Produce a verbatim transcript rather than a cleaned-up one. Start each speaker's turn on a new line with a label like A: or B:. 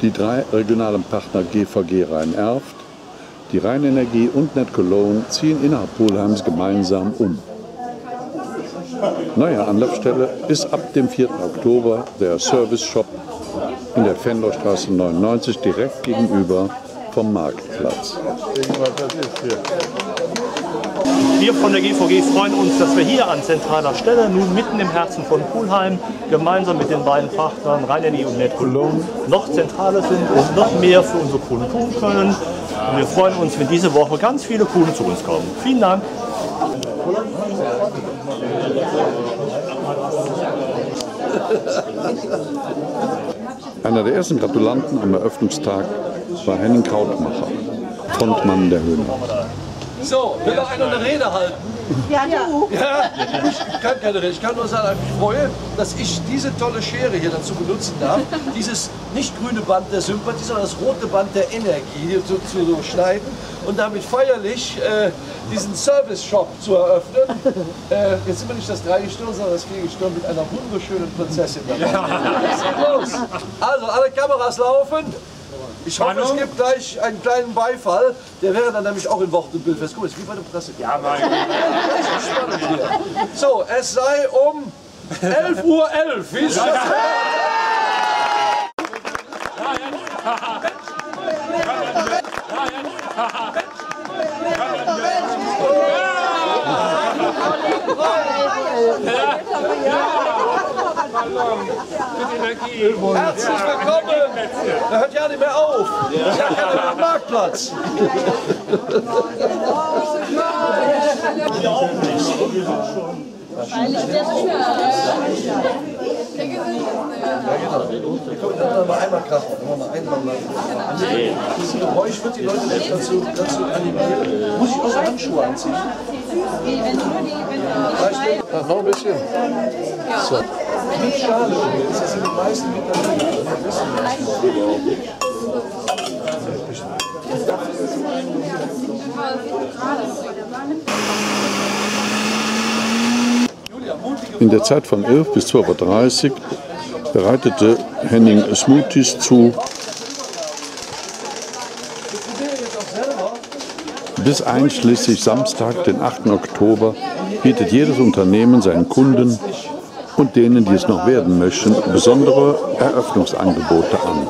A: Die drei regionalen Partner G V G Rhein-Erft, die Rheinenergie und NetCologne ziehen innerhalb Pulheims gemeinsam um. Neue Anlaufstelle ist ab dem vierten Oktober der Service Shop in der Fendorstraße neunundneunzig direkt gegenüber vom Marktplatz.
B: Wir von der G V G freuen uns, dass wir hier an zentraler Stelle, nun mitten im Herzen von Pulheim, gemeinsam mit den beiden Partnern Rheinenergie und NetCologne noch zentraler sind und noch mehr für unsere Kunden tun können. Und wir freuen uns, wenn diese Woche ganz viele Kunden zu uns kommen. Vielen Dank!
A: Einer der ersten Gratulanten am Eröffnungstag war Henning Krautmacher, Frontmann der Höhner.
C: So, will noch einer eine Rede halten?
D: Ja, du.
C: Ja, ich kann keine Rede. Ich kann nur sagen, ich freue, dass ich diese tolle Schere hier dazu benutzen darf, dieses nicht grüne Band der Sympathie, sondern das rote Band der Energie hier zu, zu schneiden und damit feierlich äh, diesen Service-Shop zu eröffnen. Äh, jetzt sind wir nicht das Dreigestirn, sondern das Viergestirn mit einer wunderschönen Prinzessin dabei. Ja. Los. Also, alle Kameras laufen. Ich hoffe, es gibt gleich einen kleinen Beifall. Der wäre dann nämlich auch in Wort und Bild fest. Guck mal, ist wie bei der Presse. Ja, mein Gott. So, es sei um elf Uhr elf. Wie ist das? Herzlich willkommen! Da hört ja nicht mehr auf! Das ist ja kein Marktplatz!
D: Wahrscheinlich der Schöner.
C: Ja, genau. Wir können dann mal einmal krachen, wenn wir mal einmal lassen. Dieses Geräusch wird die Leute jetzt dazu, dazu animieren. Muss ich auch so Handschuhe anziehen? Ach, noch ein bisschen. So. Mit Schale übrigens, das sind die meisten Vitamine.
A: In der Zeit von elf bis zwölf Uhr dreißig bereitete Henning Smoothies zu. Bis einschließlich Samstag, den achten Oktober, bietet jedes Unternehmen seinen Kunden und denen, die es noch werden möchten, besondere Eröffnungsangebote an.